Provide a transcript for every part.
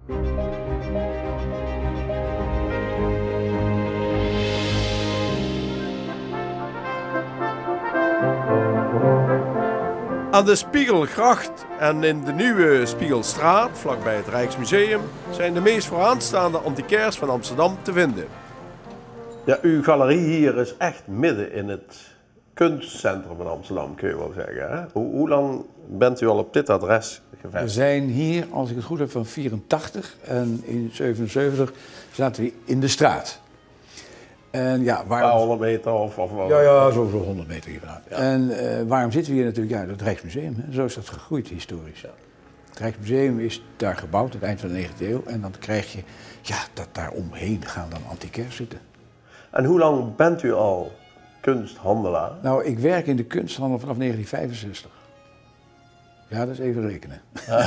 Aan de Spiegelgracht en in de nieuwe Spiegelstraat, vlakbij het Rijksmuseum, zijn de meest vooraanstaande antiquairs van Amsterdam te vinden. Ja, uw galerie hier is echt midden in het kunstcentrum van Amsterdam, kun je wel zeggen. Hè? Hoe lang bent u al op dit adres gevestigd? We zijn hier, als ik het goed heb, van 84 en in 77 zaten we in de straat. En ja, waarom... 100 meter of Ja, zo 100 meter hier vandaan. Ja. En waarom zitten we hier natuurlijk? Ja, het Rijksmuseum. Hè? Zo is dat gegroeid historisch. Ja. Het Rijksmuseum is daar gebouwd, het eind van de 19e eeuw. En dan krijg je, ja, dat daar omheen gaan dan antiquairs zitten. En hoe lang bent u al kunsthandelaar? Nou, ik werk in de kunsthandel vanaf 1965. Ja, dat is even rekenen.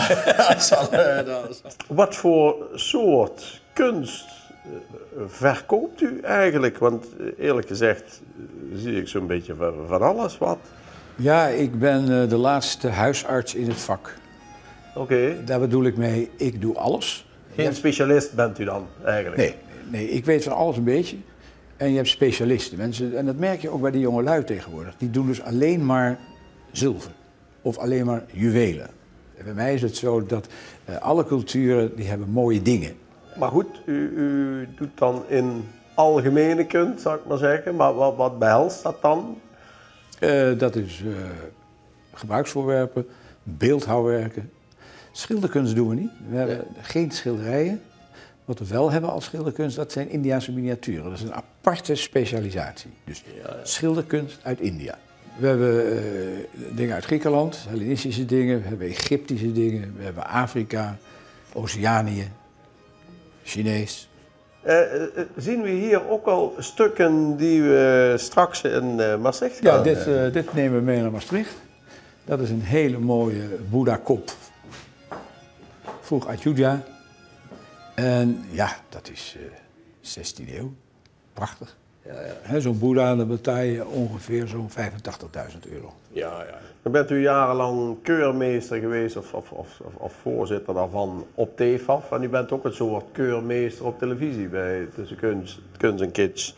Wat voor soort kunst verkoopt u eigenlijk? Want eerlijk gezegd zie ik zo'n beetje van alles wat. Ja, ik ben de laatste huisarts in het vak. Oké. Daar bedoel ik mee, ik doe alles. Geen specialist bent u dan eigenlijk? Nee, ik weet van alles een beetje. En je hebt specialisten. Mensen, en dat merk je ook bij die jonge lui tegenwoordig. Die doen dus alleen maar zilver. Of alleen maar juwelen. En bij mij is het zo dat alle culturen die hebben mooie dingen. Maar goed, u doet dan in algemene kunst, zou ik maar zeggen. Maar wat behelst dat dan? Dat is gebruiksvoorwerpen, beeldhouwwerken. Schilderkunst doen we niet. We hebben geen schilderijen. Wat we wel hebben als schilderkunst, dat zijn Indiase miniaturen. Dat is een aparte specialisatie. Dus schilderkunst uit India. We hebben dingen uit Griekenland, Hellenistische dingen. We hebben Egyptische dingen. We hebben Afrika, Oceanië, Chinees. Zien we hier ook al stukken die we straks in Maastricht gaan? Ja, dit nemen we mee naar Maastricht. Dat is een hele mooie Boeddha-kop. Vroeg Ayodhya. En ja, dat is 16e eeuw. Prachtig. Ja. Zo'n Boeddha, dan betaal je ongeveer zo'n €85.000. Ja. Dan bent u jarenlang keurmeester geweest of voorzitter daarvan op TFAF. En u bent ook een soort keurmeester op televisie bij Tussen Kunst en Kitsch.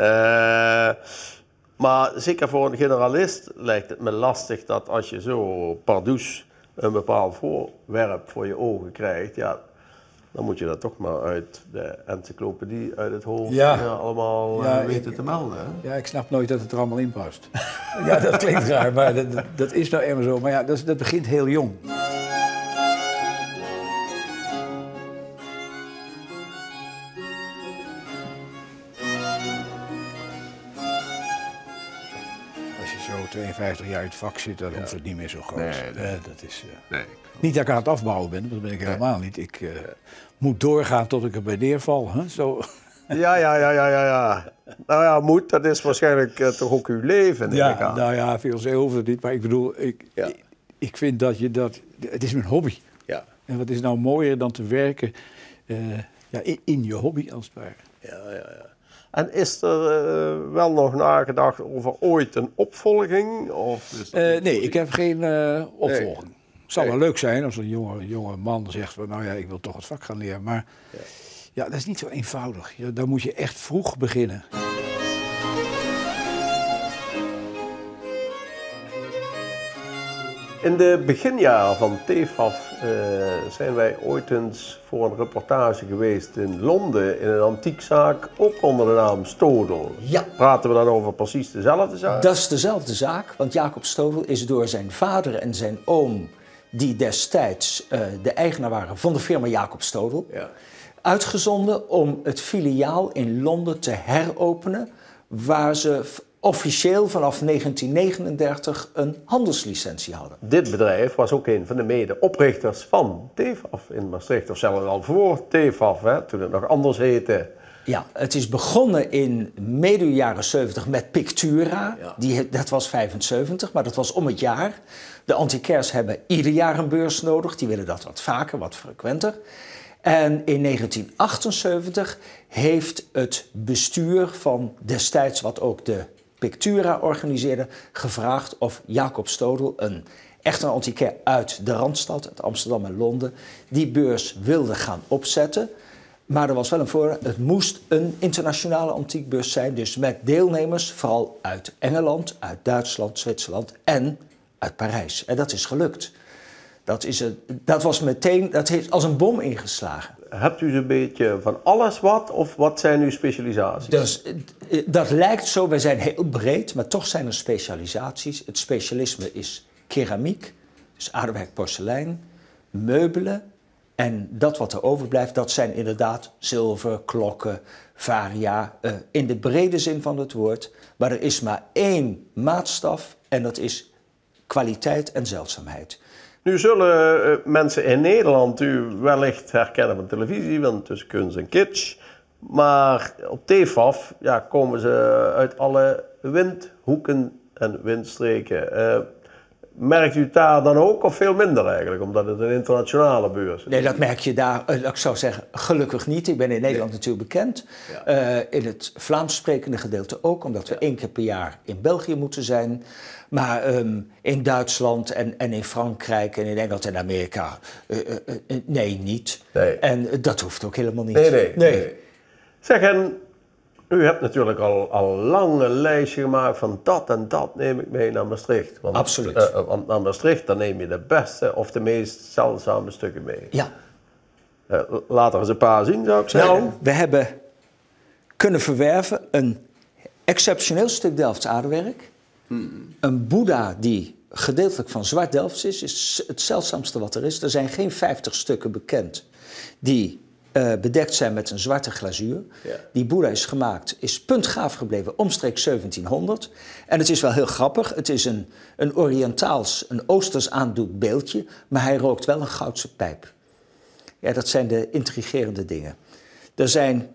Maar zeker voor een generalist lijkt het me lastig dat als je zo pardoes een bepaald voorwerp voor je ogen krijgt, ja, dan moet je dat toch maar uit de encyclopedie, uit het hoofd allemaal weten te melden. Hè? Ja, ik snap nooit dat het er allemaal in past. Ja, dat klinkt raar, maar dat is nou eenmaal zo. Maar ja, dat begint heel jong. Als je zo 52 jaar in het vak zit, dan hoeft het niet meer zo groot. Nee. Dat is, niet dat ik aan het afbouwen ben, dat ben ik helemaal niet. Ik moet doorgaan tot ik erbij neerval. Hè? Zo. Ja. Nou ja, dat is waarschijnlijk toch ook uw leven. Ja, nou ja, veel zee hoeft het niet. Maar ik bedoel, ik vind dat je dat... Het is mijn hobby. Ja. En wat is nou mooier dan te werken in je hobby, als het ware. Ja. En is er wel nog nagedacht over ooit een opvolging? Of is dat nee, ik heb geen opvolging. Het zou wel leuk zijn als een jonge man zegt van, nou ja, ik wil toch het vak gaan leren. Maar ja, dat is niet zo eenvoudig. Daar moet je echt vroeg beginnen. In de beginjaren van TFAF zijn wij ooit eens voor een reportage geweest in Londen in een antiekzaak, ook onder de naam Stodel. Ja. Praten we dan over precies dezelfde zaak? Dat is dezelfde zaak, want Jacob Stodel is door zijn vader en zijn oom, die destijds de eigenaar waren van de firma Jacob Stodel, uitgezonden om het filiaal in Londen te heropenen, waar ze officieel vanaf 1939 een handelslicentie hadden. Dit bedrijf was ook een van de medeoprichters van TFAF in Maastricht, of zelfs al voor TFAF, toen het nog anders heette. Ja, het is begonnen in medio jaren 70 met Pictura. Ja. Dat was 75, maar dat was om het jaar. De antiquairs hebben ieder jaar een beurs nodig. Die willen dat wat vaker, wat frequenter. En in 1978 heeft het bestuur van destijds, wat ook de Pictura organiseerde, gevraagd of Jacob Stodel een echt een antiquair uit de Randstad, uit Amsterdam en Londen, die beurs wilde gaan opzetten. Maar er was wel een voordeel, het moest een internationale antiekbeurs zijn, dus met deelnemers vooral uit Engeland, uit Duitsland, Zwitserland en uit Parijs. En dat is gelukt. Dat was meteen, dat heeft als een bom ingeslagen. Hebt u een beetje van alles wat, of wat zijn uw specialisaties? Dus, dat lijkt zo, wij zijn heel breed, maar toch zijn er specialisaties. Het specialisme is keramiek, dus aardewerk, porselein, meubelen. En dat wat er overblijft, dat zijn inderdaad zilver, klokken, varia, in de brede zin van het woord. Maar er is maar één maatstaf en dat is kwaliteit en zeldzaamheid. Nu zullen mensen in Nederland u wellicht herkennen van televisie, want tussen kunst en kitsch. Maar op TEFAF komen ze uit alle windhoeken en windstreken. Merkt u het daar dan ook of veel minder eigenlijk, omdat het een internationale beurs is? Nee, dat merk je daar, ik zou zeggen, gelukkig niet. Ik ben in Nederland natuurlijk bekend. Ja. In het Vlaams sprekende gedeelte ook, omdat we 1 keer per jaar in België moeten zijn. Maar in Duitsland en in Frankrijk en in Engeland en Amerika, nee, niet. Nee. En dat hoeft ook helemaal niet. Nee. Zeg, en u hebt natuurlijk al lang een lijstje gemaakt van dat en dat neem ik mee naar Maastricht. Want, absoluut. Want naar Maastricht, dan neem je de beste of de meest zeldzame stukken mee. Ja. Laat er eens een paar zien, zou ik zeggen. Nou, we hebben kunnen verwerven een exceptioneel stuk Delfts aardewerk. Een Boeddha die gedeeltelijk van zwart Delfts is het zeldzaamste wat er is. Er zijn geen 50 stukken bekend die bedekt zijn met een zwarte glazuur. Ja. Die Boeddha is gemaakt, is puntgaaf gebleven omstreeks 1700. En het is wel heel grappig. Het is een Oriëntaals, een Oosters aandoend beeldje, maar hij rookt wel een goudse pijp. Ja, dat zijn de intrigerende dingen. Er zijn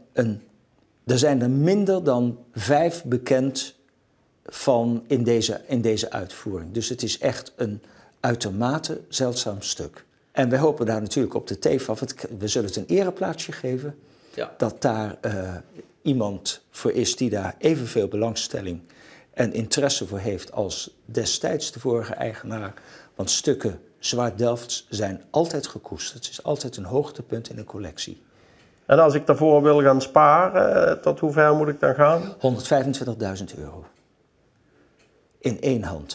er minder dan 5 bekend van in deze uitvoering. Dus het is echt een uitermate zeldzaam stuk. En wij hopen daar natuurlijk op de TEFAF, we zullen het een ereplaatsje geven, dat daar iemand voor is die daar evenveel belangstelling en interesse voor heeft als destijds de vorige eigenaar. Want stukken zwart Delfts zijn altijd gekoesterd. Het is altijd een hoogtepunt in een collectie. En als ik daarvoor wil gaan sparen, tot hoe ver moet ik dan gaan? €125.000. In 1 hand.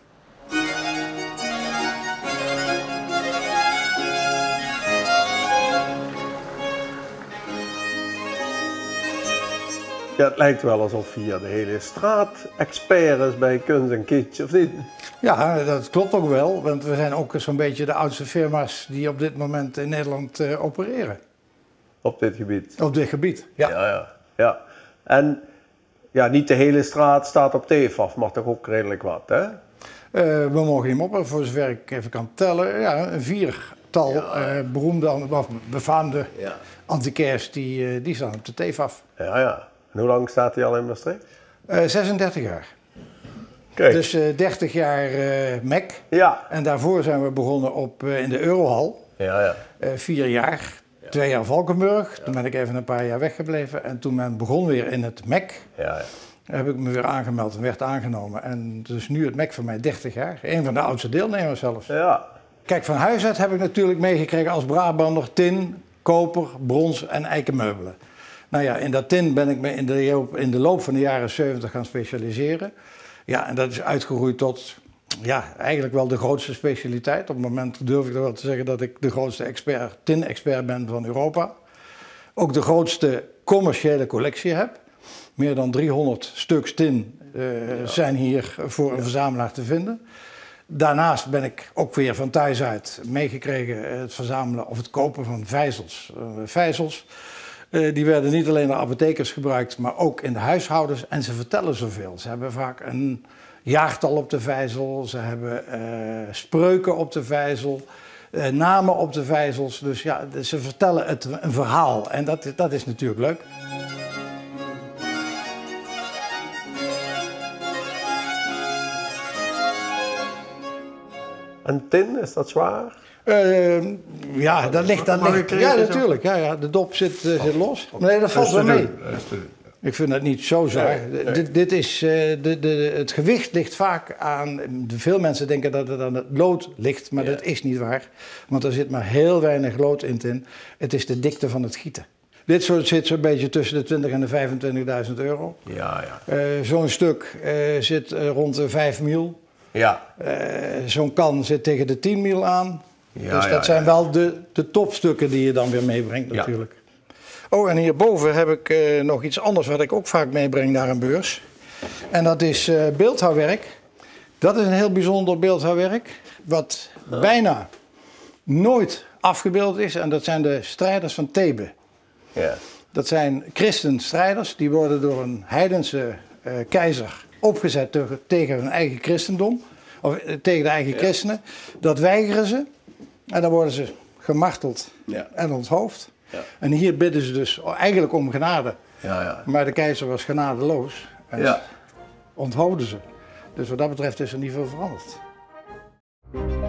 Ja, het lijkt wel alsof hier de hele straat expert is bij kunst en kitsch, of niet? Ja, dat klopt ook wel, want we zijn ook zo'n beetje de oudste firma's die op dit moment in Nederland opereren. Op dit gebied? Op dit gebied, ja. Ja. En niet de hele straat staat op TEFAF, maar toch ook redelijk wat, hè? We mogen niet moppen, voor zover ik even kan tellen. Ja, een 4-tal beroemde of befaamde antiquairs die staan op de TEFAF. Ja. En hoe lang staat hij al in Maastricht? 36 jaar. Kijk. Dus 30 jaar MEC. Ja. En daarvoor zijn we begonnen in de Eurohal. 4 jaar. 2 jaar Valkenburg. Toen ben ik even een paar jaar weggebleven. En toen men begon weer in het MEC, heb ik me weer aangemeld en werd aangenomen. En dus nu het MEC voor mij 30 jaar. Een van de oudste deelnemers zelfs. Ja. Kijk, van huis uit heb ik natuurlijk meegekregen als Brabander tin, koper, brons en eikenmeubelen. Nou ja, in dat tin ben ik me in de loop van de jaren 70 gaan specialiseren. Ja, en dat is uitgegroeid tot eigenlijk wel de grootste specialiteit. Op het moment durf ik wel te zeggen dat ik de grootste tin-expert ben van Europa. Ook de grootste commerciële collectie heb. Meer dan 300 stuks tin zijn hier voor een verzamelaar te vinden. Daarnaast ben ik ook weer van thuis uit meegekregen het verzamelen of het kopen van vijzels. Vijzels. Die werden niet alleen door apothekers gebruikt, maar ook in de huishoudens. En ze vertellen zoveel. Ze hebben vaak een jaartal op de vijzel. Ze hebben spreuken op de vijzel. Namen op de vijzels. Dus ja, ze vertellen een verhaal. En dat is natuurlijk leuk. En tin, is dat zwaar? Dat ligt. Ja, natuurlijk. Ja, de dop zit los. Nee, dat valt wel mee. Ik vind dat niet zo zwaar. Nee. Dit is, het gewicht ligt vaak aan... Veel mensen denken dat het aan het lood ligt, maar dat is niet waar. Want er zit maar heel weinig lood in. Het is de dikte van het gieten. Dit soort zit zo'n beetje tussen de 20.000 en de 25.000 euro. Ja. Zo'n stuk zit rond de 5 mil. Ja. Zo'n kan zit tegen de 10 mil aan. Ja, dus dat zijn wel de topstukken die je dan weer meebrengt natuurlijk. Ja. Oh, en hierboven heb ik nog iets anders wat ik ook vaak meebreng naar een beurs. En dat is beeldhouwwerk. Dat is een heel bijzonder beeldhouwwerk, wat bijna nooit afgebeeld is. En dat zijn de strijders van Thebe. Ja. Dat zijn christenstrijders, die worden door een heidense keizer opgezet tegen hun eigen christendom. Of tegen de eigen christenen. Dat weigeren ze. En dan worden ze gemarteld en onthoofd. Ja. En hier bidden ze dus eigenlijk om genade. Ja. Maar de keizer was genadeloos en onthoofde ze. Dus wat dat betreft is er niet veel veranderd.